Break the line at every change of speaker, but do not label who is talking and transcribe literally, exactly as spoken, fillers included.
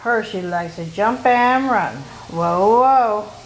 Hershey likes to jump and run. Whoa, whoa.